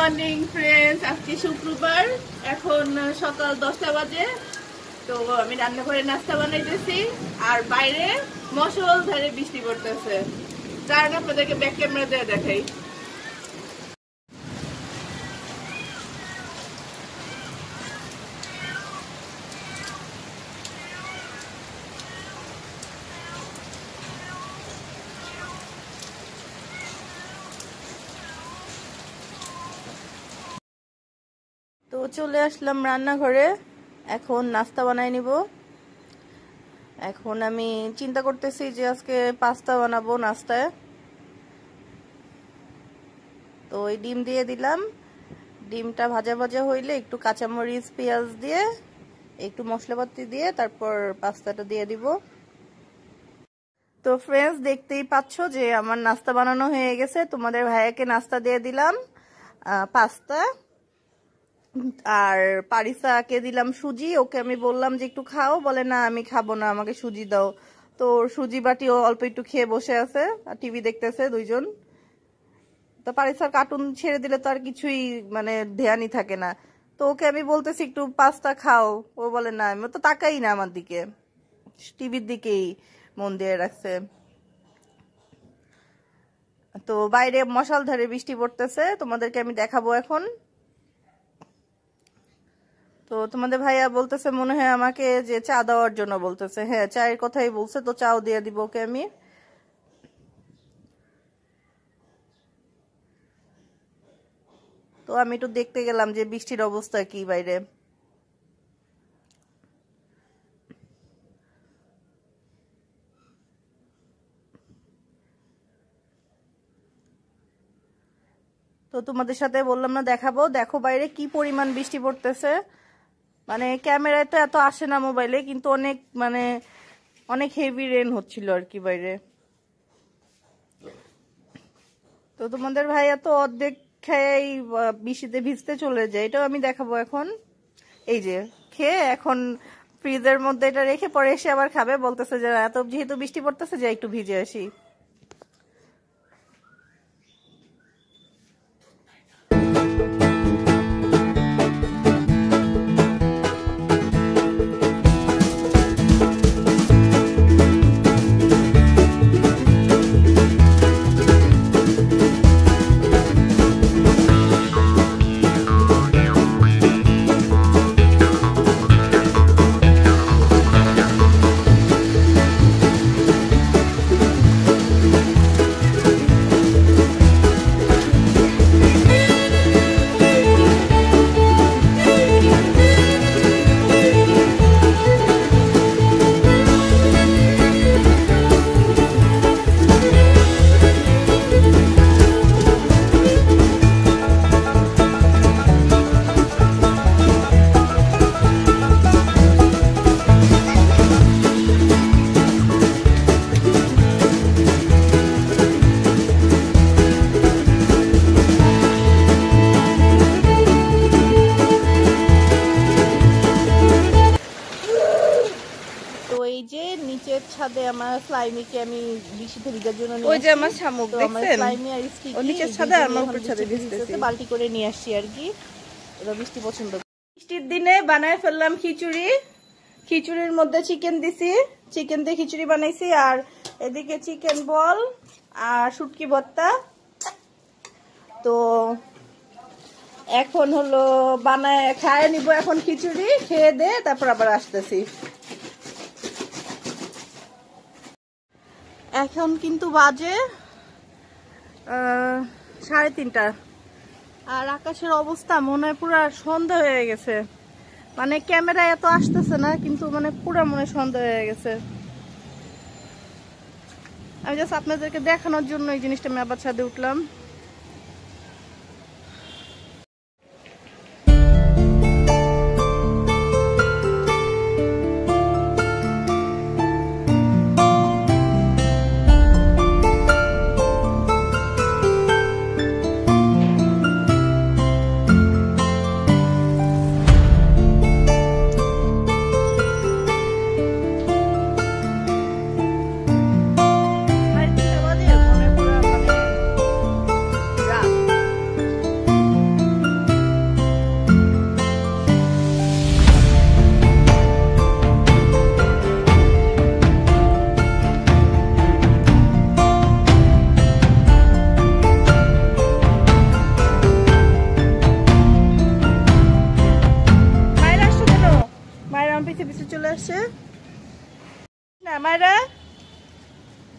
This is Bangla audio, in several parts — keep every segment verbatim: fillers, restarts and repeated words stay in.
মর্নিং ফ্রেন্ডস, আজকে শুক্রবার, এখন সকাল দশটা বাজে। তো আমি রান্নাঘরে নাস্তা বানাইতেছি আর বাইরে মুষলধারে বৃষ্টি পড়তেছে। কারণ আপনাদেরকে ব্যাক ক্যামেরা দিয়ে দেখাই। তো চলে আসলাম রান্নাঘরে, এখন নাস্তা বানাই নিব। এখন আমি চিন্তা করতেছি যে আজকে পাস্তা বানাবো নাস্তায়। তো ওই ডিম দিয়ে দিলাম, ডিমটা ভাজা ভাজা হইলে একটু কাঁচামরিচ পেঁয়াজ দিয়ে একটু মশলাপাতি দিয়ে তারপর পাস্তাটা দিয়ে দিব। তো ফ্রেন্ডস, দেখতেই পাচ্ছ যে আমার নাস্তা বানানো হয়ে গেছে। তোমাদের ভাইয়াকে নাস্তা দিয়ে দিলাম পাস্তা, আর পারিসাকে দিলাম সুজি। ওকে আমি বললাম যে একটু খাও, বলে না আমি খাবো না, আমাকে সুজি দাও। তো সুজি বাটি ও অল্প একটু খেয়ে বসে আছে আর টিভি দেখতেছে দুইজন। তো পারিসার কার্টুন ছেড়ে দিলে তো আর কিছুই মানে ধ্যানই থাকে না। তো ওকে আমি বলতেছি একটু পাস্তা খাও, ও বলে না, আমি তো তাকাই না আমার দিকে, টিভির দিকেই মন দিয়ে রাখছে। তো বাইরে মুষলধারে বৃষ্টি পড়তেছে, তোমাদেরকে আমি দেখাবো এখন। তো তোমাদের ভাইয়া বলতেছে মনে হয় আমাকে যে চা দেওয়ার জন্য বলতেছে। হ্যাঁ, চায়ের কথাই বলছে, তো চাও দিয়ে দিব ওকে আমি। তো আমি একটু দেখতে গেলাম যে বৃষ্টির অবস্থা কি বাইরে। তো তোমাদের সাথে বললাম না দেখাবো, দেখো বাইরে কি পরিমাণ বৃষ্টি পড়তেছে। মানে ক্যামেরায় তো এত আসে না মোবাইলে, কিন্তু অনেক মানে অনেক হেভি রেন হচ্ছিল আর কি বাইরে। তো তোমাদের ভাইয়া তো অর্ধেক খেয়েই বৃষ্টিতে ভিজতে চলে যায়, এটাও আমি দেখাবো এখন। এই যে খেয়ে এখন ফ্রিজের মধ্যে এটা রেখে পরে এসে আবার খাবে, বলতেছে যে এত যেহেতু বৃষ্টি পড়তেছে যে একটু ভিজে আসি। ছাদে আমার স্লাইমিকে আমি বৃষ্টিতে ভিজার জন্য নিয়ে, ওই যে আমার শামুক দেখছেন, স্লাইমি আর স্টিকি ও নিচের ছাদে আর আমার উপর ছাদে ভিজতেছে, বালতি করে নিয়ে আসছি আর কি। ওরা বৃষ্টি পছন্দ করে। বৃষ্টির দিনে বানায় ফেললাম খিচুড়ি। খিচুড়ির মধ্যে চিকেন দিছি, চিকেন দিয়ে খিচুড়ি বানাইছি। আর এদিকে চিকেন বল আর শুটকি ভর্তা। তো এখন হলো বানায় খায় নিব এখন খিচুড়ি, খেয়ে দে তারপর আবার আসতেছি। এখন কিন্তু বাজে সাড়ে তিনটা, আর আকাশের অবস্থা মনে হয় পুরো সন্ধ্যা হয়ে গেছে। মানে ক্যামেরা এত আসতেছে না, কিন্তু মানে পুরো মনে সন্ধ্যা হয়ে গেছে। আমি জাস্ট আপনাদেরকে দেখানোর জন্য এই জিনিসটা আমি আবার ছাদে উঠলাম।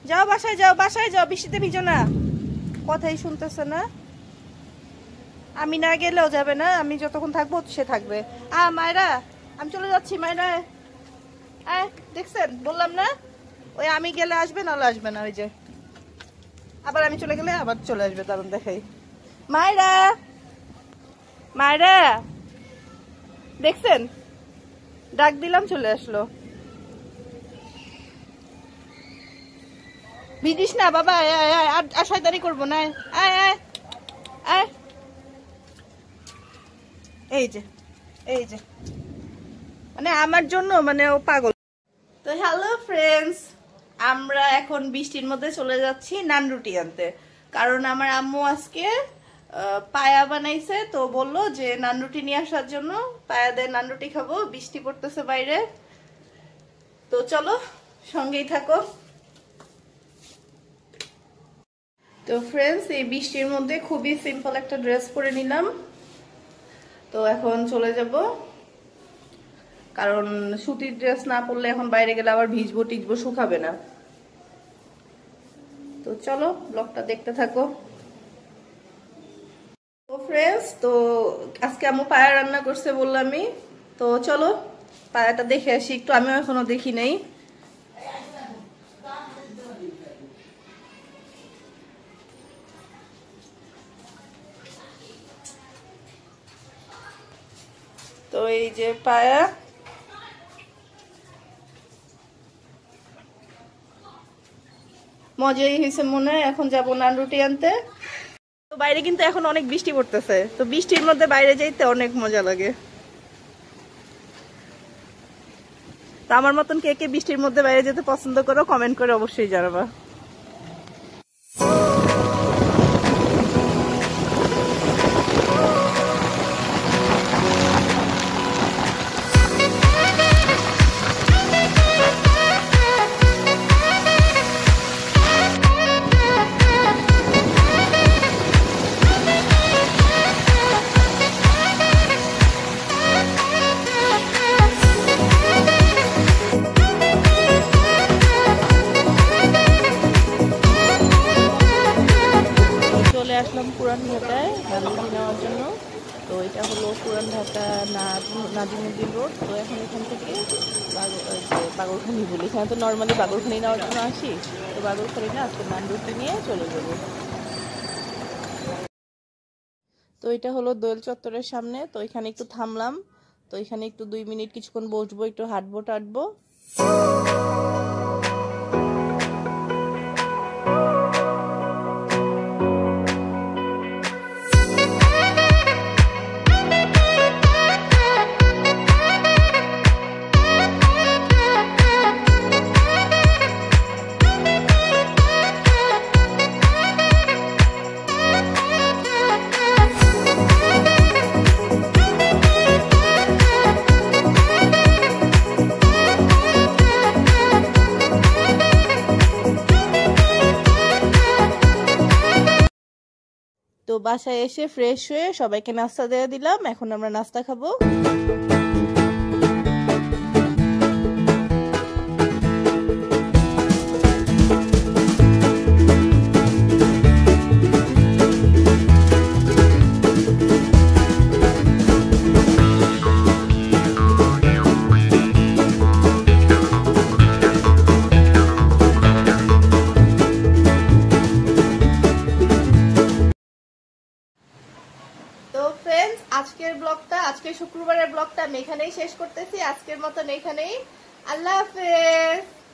যাও বাসায় যাও, বাসায় যাও, বৃষ্টিতে ভিজো না। কথাই শুনতেছে না। আমি না গেলেও যাবে না, আমি যতক্ষণ থাকবো সে থাকবে। আ মায়েরা, আমি চলে যাচ্ছি মায়েরা। আয় দেখছেন, বললাম না ওই আমি গেলে আসবে, নাহলে আসবে না। ওই যে আবার আমি চলে গেলে আবার চলে আসবে, দারুণ দেখাই। মায়েরা, মায়েরা দেখছেন, ডাক দিলাম চলে আসলো। ভিজিস না বাবা, আর শয়তানি করবো না। আয় আয় আয়, এই যে এই যে মানে আমার জন্য মানে ও পাগল। তো হ্যালো ফ্রেন্ডস, আমরা এখন বৃষ্টির মধ্যে চলে যাচ্ছি নান রুটি আনতে, কারণ আমার আম্মু আজকে পায়া বানাইছে, তো বললো যে নান রুটি নিয়ে আসার জন্য। পায়া দিয়ে নান রুটি খাবো, বৃষ্টি পড়তেছে বাইরে। তো চলো সঙ্গেই থাকো। তো ফ্রেন্ডস, এই বৃষ্টির মধ্যে খুবই সিম্পল একটা ড্রেস পরে নিলাম। তো এখন চলে যাব, কারণ সুতির ড্রেস না পরলে এখন বাইরে গেলে আবার ভিজবো টিজবো, শুকাবে না। তো চলো ব্লগটা দেখতে থাকো। তো ফ্রেন্ডস, তো আজকে আম্মু পায়া রান্না করছে বললামই, তো চলো পায়াটা দেখে আসি একটু, আমিও এখনো দেখি নাই। তো এই যে পায়া, মজাই হয়েছে মনে হয়। এখন যাবো নান রুটি আনতে। তো বাইরে কিন্তু এখন অনেক বৃষ্টি পড়তেছে, তো বৃষ্টির মধ্যে বাইরে যাইতে অনেক মজা লাগে। তো আমার মতন কে কে বৃষ্টির মধ্যে বাইরে যেতে পছন্দ করো, কমেন্ট করে অবশ্যই জানাবা। আসলাম পুরান ঢাকায় নানুটি নেওয়ার জন্য। তো এটা হলো পুরান ঢাকা নাজিমুদ্দিন রোড। তো এখন এখান থেকে বাগরখানি বলি, এখানে তো নর্মালি বাগরখানি নেওয়ার জন্য আসি। তো বাগরখানি না, আজকে নানরুটি নিয়ে চলে যাবো। তো এটা হলো দোয়েল চত্বরের সামনে। তো এখানে একটু থামলাম, তো এখানে একটু দুই মিনিট কিছুক্ষণ বসবো, একটু হাঁটবো টাটবো। তো বাসায় এসে ফ্রেশ হয়ে সবাইকে নাস্তা দিয়ে দিলাম, এখন আমরা নাস্তা খাবো। আজকের ব্লগটা, আজকে শুক্রবারের ব্লগটা আমি এখানেই শেষ করতেছি। আজকের মতন এখানেই, আল্লাহ হাফেজ।